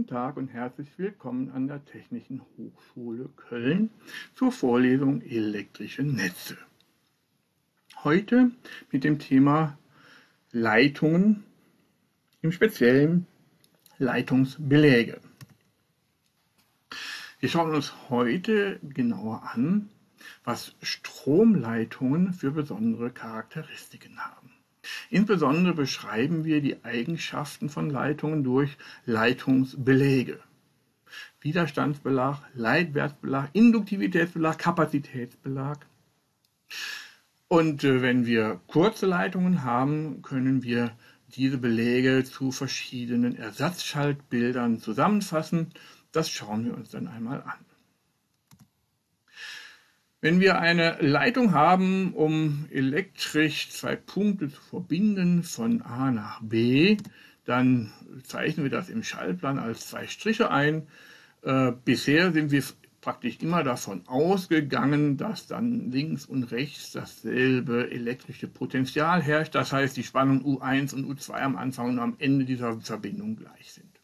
Guten Tag und herzlich willkommen an der Technischen Hochschule Köln zur Vorlesung Elektrische Netze. Heute mit dem Thema Leitungen, im Speziellen Leitungsbeläge. Wir schauen uns heute genauer an, was Stromleitungen für besondere Charakteristiken haben. Insbesondere beschreiben wir die Eigenschaften von Leitungen durch Leitungsbeläge. Widerstandsbelag, Leitwertsbelag, Induktivitätsbelag, Kapazitätsbelag. Und wenn wir kurze Leitungen haben, können wir diese Beläge zu verschiedenen Ersatzschaltbildern zusammenfassen. Das schauen wir uns dann einmal an. Wenn wir eine Leitung haben, um elektrisch zwei Punkte zu verbinden von A nach B, dann zeichnen wir das im Schaltplan als zwei Striche ein. Bisher sind wir praktisch immer davon ausgegangen, dass dann links und rechts dasselbe elektrische Potential herrscht. Das heißt, die Spannung U1 und U2 am Anfang und am Ende dieser Verbindung gleich sind.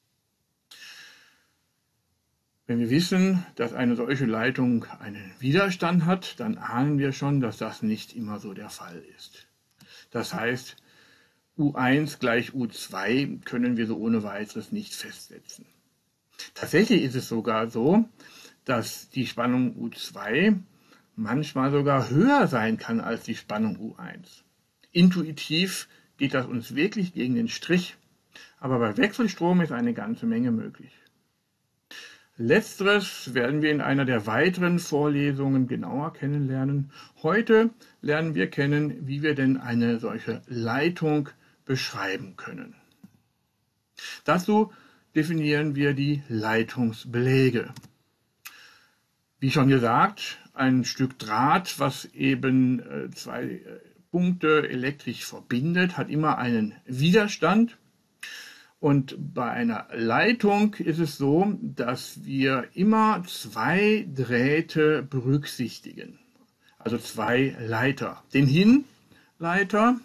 Wenn wir wissen, dass eine solche Leitung einen Widerstand hat, dann ahnen wir schon, dass das nicht immer so der Fall ist. Das heißt, U1 gleich U2 können wir so ohne weiteres nicht festsetzen. Tatsächlich ist es sogar so, dass die Spannung U2 manchmal sogar höher sein kann als die Spannung U1. Intuitiv geht das uns wirklich gegen den Strich, aber bei Wechselstrom ist eine ganze Menge möglich. Letzteres werden wir in einer der weiteren Vorlesungen genauer kennenlernen. Heute lernen wir kennen, wie wir denn eine solche Leitung beschreiben können. Dazu definieren wir die Leitungsbeläge. Wie schon gesagt, ein Stück Draht, was eben zwei Punkte elektrisch verbindet, hat immer einen Widerstand. Und bei einer Leitung ist es so, dass wir immer zwei Drähte berücksichtigen, also zwei Leiter, den Hinleiter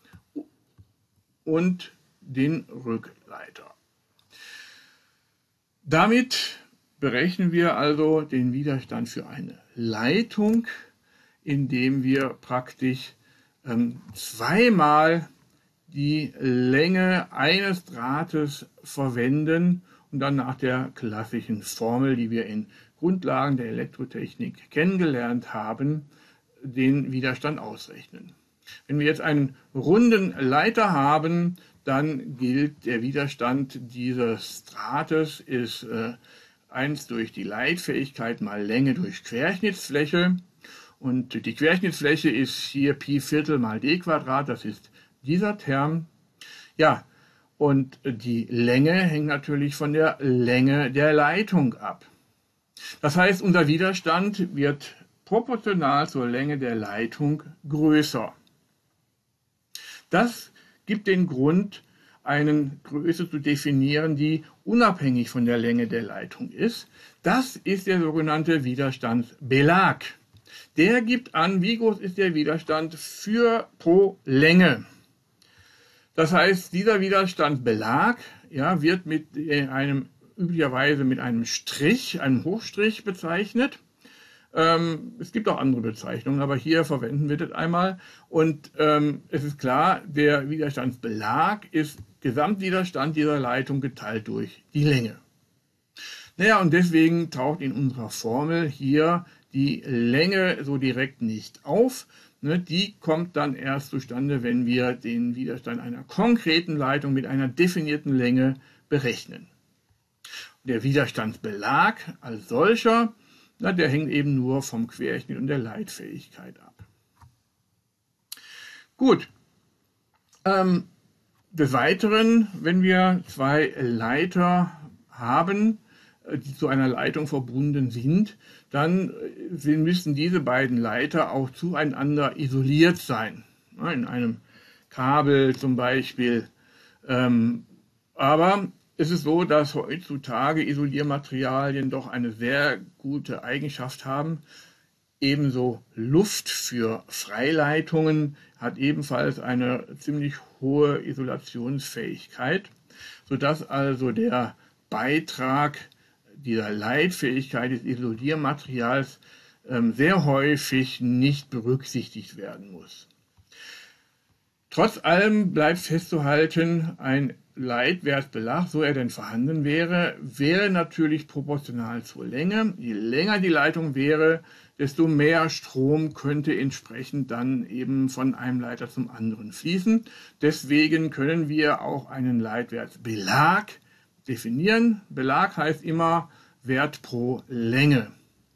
und den Rückleiter. Damit berechnen wir also den Widerstand für eine Leitung, indem wir praktisch zweimal die Länge eines Drahtes verwenden und dann nach der klassischen Formel, die wir in Grundlagen der Elektrotechnik kennengelernt haben, den Widerstand ausrechnen. Wenn wir jetzt einen runden Leiter haben, dann gilt der Widerstand dieses Drahtes ist 1 durch die Leitfähigkeit mal Länge durch Querschnittsfläche. Und die Querschnittsfläche ist hier Pi-Viertel mal d², das ist dieser Term. Ja, und die Länge hängt natürlich von der Länge der Leitung ab. Das heißt, unser Widerstand wird proportional zur Länge der Leitung größer. Das gibt den Grund, eine Größe zu definieren, die unabhängig von der Länge der Leitung ist. Das ist der sogenannte Widerstandsbelag. Der gibt an, wie groß ist der Widerstand pro Länge. Das heißt, dieser Widerstandsbelag wird üblicherweise mit einem Strich, einem Hochstrich bezeichnet. Es gibt auch andere Bezeichnungen, aber hier verwenden wir das einmal. Und es ist klar, der Widerstandsbelag ist Gesamtwiderstand dieser Leitung geteilt durch die Länge. Naja, und deswegen taucht in unserer Formel hier die Länge so direkt nicht auf. Die kommt dann erst zustande, wenn wir den Widerstand einer konkreten Leitung mit einer definierten Länge berechnen. Der Widerstandsbelag als solcher, der hängt eben nur vom Querschnitt und der Leitfähigkeit ab. Gut. Des Weiteren, wenn wir zwei Leiter haben, die zu einer Leitung verbunden sind, dann müssen diese beiden Leiter auch zueinander isoliert sein. In einem Kabel zum Beispiel. Aber es ist so, dass heutzutage Isoliermaterialien doch eine sehr gute Eigenschaft haben. Ebenso Luft für Freileitungen hat ebenfalls eine ziemlich hohe Isolationsfähigkeit, sodass also der Beitrag dieser Leitfähigkeit des Isoliermaterials sehr häufig nicht berücksichtigt werden muss. Trotz allem bleibt festzuhalten, ein Leitwertbelag, so er denn vorhanden wäre, wäre natürlich proportional zur Länge. Je länger die Leitung wäre, desto mehr Strom könnte entsprechend dann eben von einem Leiter zum anderen fließen. Deswegen können wir auch einen Leitwertbelag definieren. Belag heißt immer Wert pro Länge.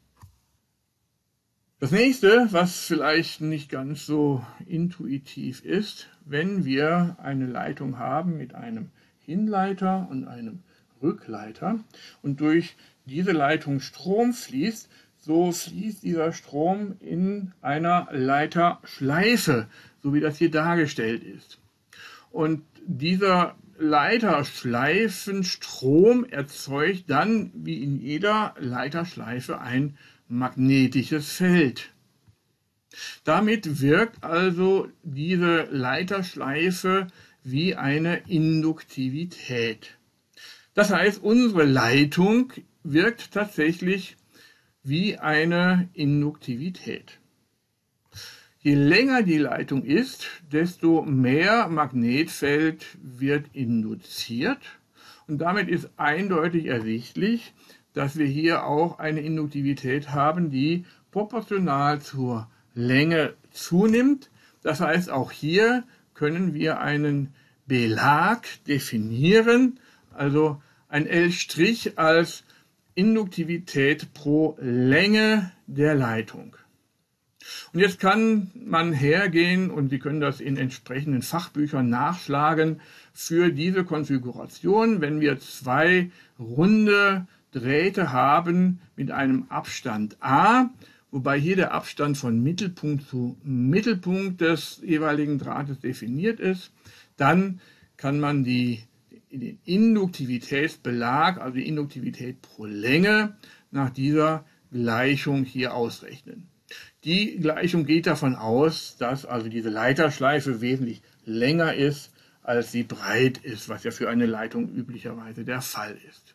Das nächste, was vielleicht nicht ganz so intuitiv ist, wenn wir eine Leitung haben mit einem Hinleiter und einem Rückleiter und durch diese Leitung Strom fließt, so fließt dieser Strom in einer Leiterschleife, so wie das hier dargestellt ist. Und dieser Leiterschleifenstrom erzeugt dann, wie in jeder Leiterschleife, ein magnetisches Feld. Damit wirkt also diese Leiterschleife wie eine Induktivität. Das heißt, unsere Leitung wirkt tatsächlich wie eine Induktivität. Je länger die Leitung ist, desto mehr Magnetfeld wird induziert und damit ist eindeutig ersichtlich, dass wir hier auch eine Induktivität haben, die proportional zur Länge zunimmt. Das heißt, auch hier können wir einen Belag definieren, also ein L' als Induktivität pro Länge der Leitung. Und jetzt kann man hergehen und Sie können das in entsprechenden Fachbüchern nachschlagen für diese Konfiguration, wenn wir zwei runde Drähte haben mit einem Abstand a, wobei hier der Abstand von Mittelpunkt zu Mittelpunkt des jeweiligen Drahtes definiert ist, dann kann man den Induktivitätsbelag, also die Induktivität pro Länge, nach dieser Gleichung hier ausrechnen. Die Gleichung geht davon aus, dass also diese Leiterschleife wesentlich länger ist, als sie breit ist, was ja für eine Leitung üblicherweise der Fall ist.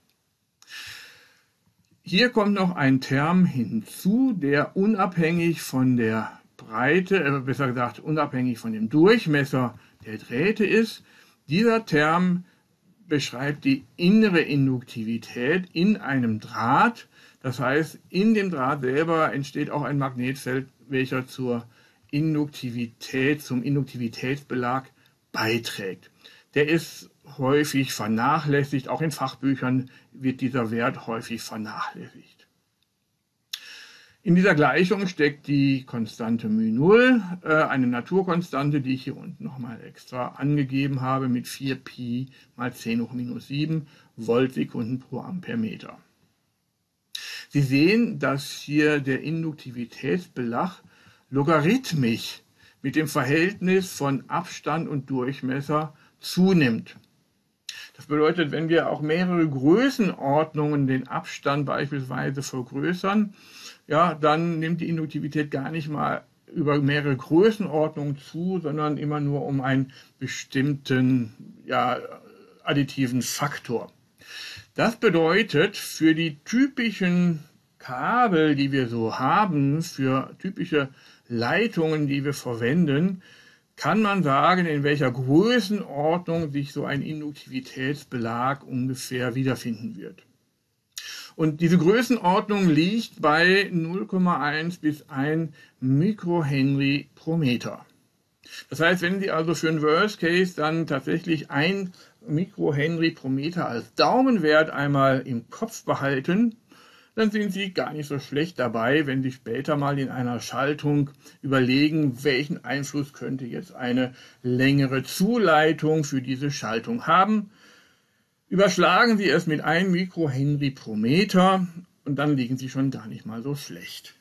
Hier kommt noch ein Term hinzu, der unabhängig von der Breite, besser gesagt unabhängig von dem Durchmesser der Drähte ist. Dieser Term beschreibt die innere Induktivität in einem Draht. Das heißt, in dem Draht selber entsteht auch ein Magnetfeld, welcher zur Induktivität, zum Induktivitätsbelag beiträgt. Der ist häufig vernachlässigt, auch in Fachbüchern wird dieser Wert häufig vernachlässigt. In dieser Gleichung steckt die Konstante μ0, eine Naturkonstante, die ich hier unten nochmal extra angegeben habe mit 4π mal 10⁻⁻7 Voltsekunden pro Ampermeter. Sie sehen, dass hier der Induktivitätsbelag logarithmisch mit dem Verhältnis von Abstand und Durchmesser zunimmt. Das bedeutet, wenn wir auch mehrere Größenordnungen den Abstand beispielsweise vergrößern, ja, dann nimmt die Induktivität gar nicht mal über mehrere Größenordnungen zu, sondern immer nur um einen bestimmten additiven Faktor. Das bedeutet, für die typischen Kabel, die wir so haben, für typische Leitungen, die wir verwenden, kann man sagen, in welcher Größenordnung sich so ein Induktivitätsbelag ungefähr wiederfinden wird. Und diese Größenordnung liegt bei 0,1 bis 1 Mikrohenry pro Meter. Das heißt, wenn Sie also für einen Worst Case dann tatsächlich 1 Mikrohenry pro Meter als Daumenwert einmal im Kopf behalten, dann sind Sie gar nicht so schlecht dabei, wenn Sie später mal in einer Schaltung überlegen, welchen Einfluss könnte jetzt eine längere Zuleitung für diese Schaltung haben. Überschlagen Sie es mit 1 Mikrohenry pro Meter und dann liegen Sie schon gar nicht mal so schlecht.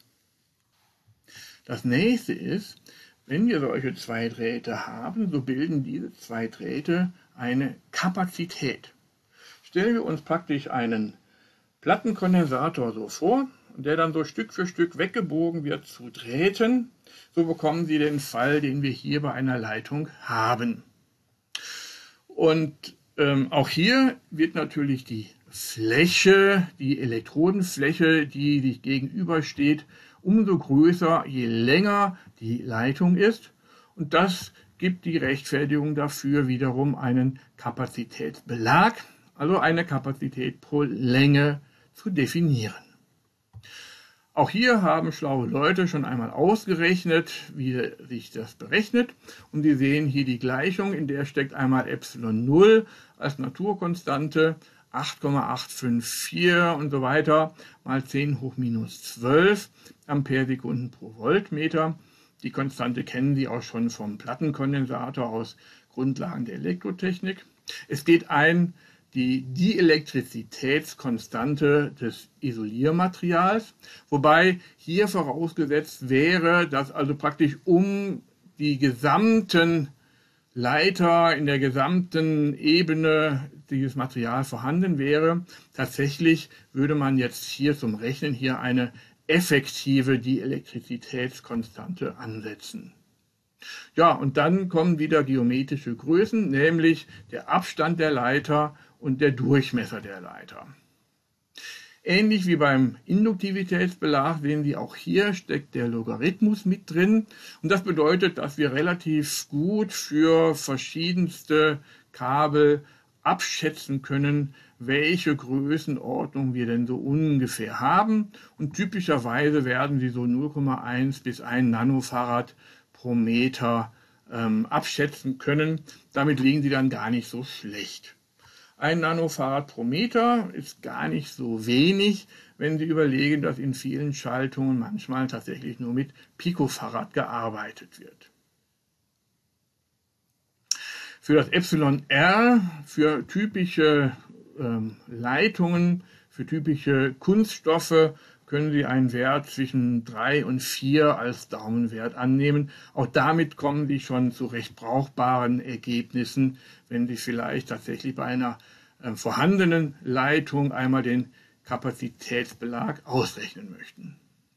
Das nächste ist, wenn wir solche zwei Drähte haben, so bilden diese zwei Drähte eine Kapazität. Stellen wir uns praktisch einen Plattenkondensator so vor, der dann so Stück für Stück weggebogen wird zu Drähten. So bekommen Sie den Fall, den wir hier bei einer Leitung haben. Und auch hier wird natürlich die Fläche, die Elektrodenfläche, die sich gegenübersteht, umso größer, je länger die Leitung ist. Und das gibt die Rechtfertigung dafür, wiederum einen Kapazitätsbelag, also eine Kapazität pro Länge zu definieren. Auch hier haben schlaue Leute schon einmal ausgerechnet, wie sich das berechnet. Und Sie sehen hier die Gleichung, in der steckt einmal ε0 als Naturkonstante, 8,854 und so weiter, mal 10 hoch minus 12 Amperesekunden pro Voltmeter. Die Konstante kennen Sie auch schon vom Plattenkondensator aus Grundlagen der Elektrotechnik. Es geht ein die Dielektrizitätskonstante des Isoliermaterials, wobei hier vorausgesetzt wäre, dass also praktisch um die gesamten Leiter in der gesamten Ebene dieses Material vorhanden wäre. Tatsächlich würde man jetzt hier zum Rechnen hier eine effektive Dielektrizitätskonstante ansetzen. Ja, und dann kommen wieder geometrische Größen, nämlich der Abstand der Leiter und der Durchmesser der Leiter. Ähnlich wie beim Induktivitätsbelag sehen Sie, auch hier steckt der Logarithmus mit drin. Und das bedeutet, dass wir relativ gut für verschiedenste Kabel abschätzen können, welche Größenordnung wir denn so ungefähr haben. Und typischerweise werden Sie so 0,1 bis 1 Nanofarad pro Meter abschätzen können. Damit liegen Sie dann gar nicht so schlecht. 1 Nanofarad pro Meter ist gar nicht so wenig, wenn Sie überlegen, dass in vielen Schaltungen manchmal tatsächlich nur mit Picofarad gearbeitet wird. Für das εr, für typische Leitungen, für typische Kunststoffe, können Sie einen Wert zwischen 3 und 4 als Daumenwert annehmen. Auch damit kommen Sie schon zu recht brauchbaren Ergebnissen, wenn Sie vielleicht tatsächlich bei einer vorhandenen Leitung einmal den Kapazitätsbelag ausrechnen möchten.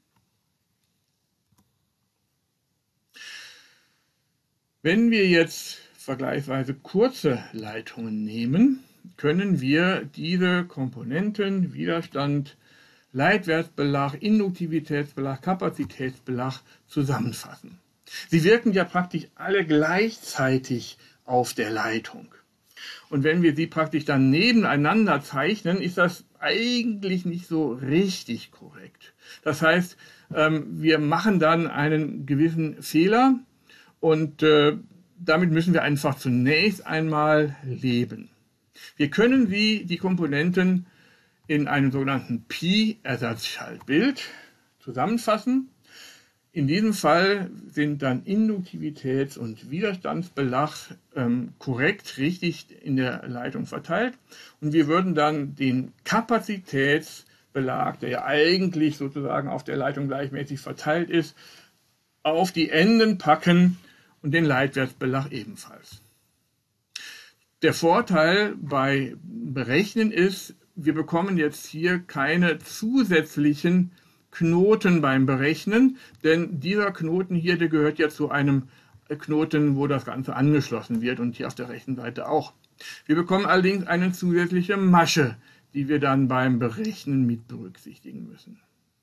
Wenn wir jetzt vergleichsweise kurze Leitungen nehmen, können wir diese Komponenten Widerstand, Leitwertsbelag, Induktivitätsbelag, Kapazitätsbelag zusammenfassen. Sie wirken ja praktisch alle gleichzeitig auf der Leitung. Und wenn wir sie praktisch dann nebeneinander zeichnen, ist das eigentlich nicht so richtig korrekt. Das heißt, wir machen dann einen gewissen Fehler und damit müssen wir einfach zunächst einmal leben. Wir können die Komponenten in einem sogenannten Pi-Ersatzschaltbild zusammenfassen. In diesem Fall sind dann Induktivitäts- und Widerstandsbelag korrekt, richtig in der Leitung verteilt. Und wir würden dann den Kapazitätsbelag, der ja eigentlich sozusagen auf der Leitung gleichmäßig verteilt ist, auf die Enden packen und den Leitwertsbelag ebenfalls. Der Vorteil bei Berechnen ist, wir bekommen jetzt hier keine zusätzlichen Knoten beim Berechnen, denn dieser Knoten hier, der gehört ja zu einem Knoten, wo das Ganze angeschlossen wird und hier auf der rechten Seite auch. Wir bekommen allerdings eine zusätzliche Masche, die wir dann beim Berechnen mit berücksichtigen müssen.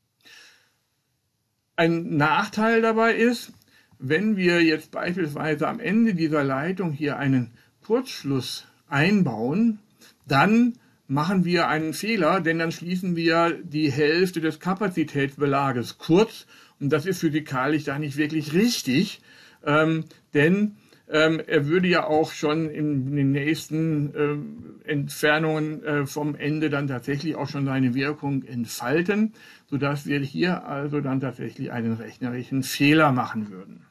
Ein Nachteil dabei ist, wenn wir jetzt beispielsweise am Ende dieser Leitung hier einen Kurzschluss einbauen, dann machen wir einen Fehler, denn dann schließen wir die Hälfte des Kapazitätsbelages kurz und das ist physikalisch da nicht wirklich richtig, denn er würde ja auch schon in den nächsten Entfernungen vom Ende dann tatsächlich auch schon seine Wirkung entfalten, sodass wir hier also dann tatsächlich einen rechnerischen Fehler machen würden.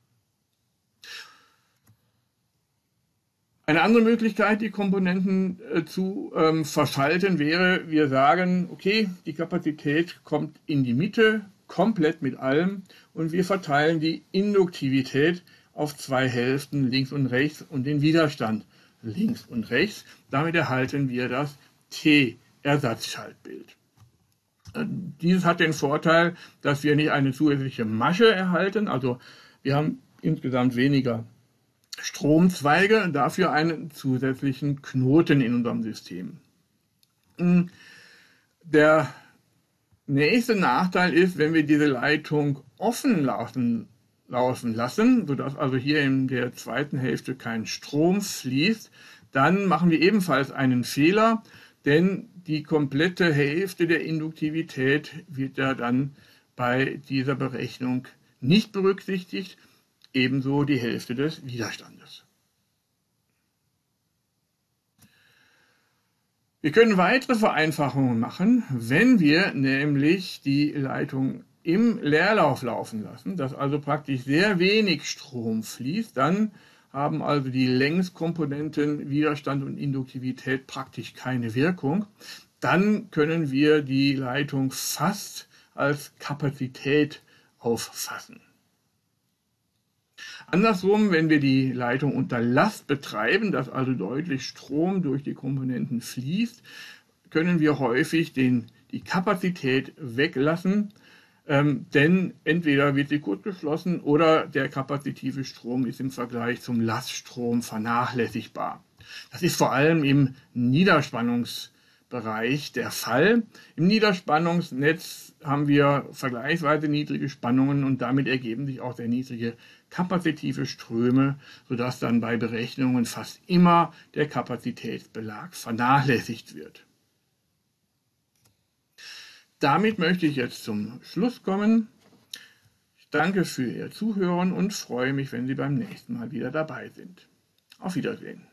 Eine andere Möglichkeit, die Komponenten zu verschalten, wäre, wir sagen, okay, die Kapazität kommt in die Mitte, komplett mit allem, und wir verteilen die Induktivität auf 2 Hälften, links und rechts, und den Widerstand links und rechts. Damit erhalten wir das T-Ersatzschaltbild. Dieses hat den Vorteil, dass wir nicht eine zusätzliche Masche erhalten, also wir haben insgesamt weniger Stromzweige, dafür einen zusätzlichen Knoten in unserem System. Der nächste Nachteil ist, wenn wir diese Leitung offen laufen lassen, sodass also hier in der zweiten Hälfte kein Strom fließt, dann machen wir ebenfalls einen Fehler, denn die komplette Hälfte der Induktivität wird ja dann bei dieser Berechnung nicht berücksichtigt, ebenso die Hälfte des Widerstandes. Wir können weitere Vereinfachungen machen, wenn wir nämlich die Leitung im Leerlauf laufen lassen, dass also praktisch sehr wenig Strom fließt, dann haben also die Längskomponenten Widerstand und Induktivität praktisch keine Wirkung. Dann können wir die Leitung fast als Kapazität auffassen. Andersrum, wenn wir die Leitung unter Last betreiben, dass also deutlich Strom durch die Komponenten fließt, können wir häufig die Kapazität weglassen, denn entweder wird sie kurzgeschlossen oder der kapazitive Strom ist im Vergleich zum Laststrom vernachlässigbar. Das ist vor allem im Niederspannungsbereich der Fall. Im Niederspannungsnetz haben wir vergleichsweise niedrige Spannungen und damit ergeben sich auch sehr niedrige kapazitive Ströme, sodass dann bei Berechnungen fast immer der Kapazitätsbelag vernachlässigt wird. Damit möchte ich jetzt zum Schluss kommen. Ich danke für Ihr Zuhören und freue mich, wenn Sie beim nächsten Mal wieder dabei sind. Auf Wiedersehen.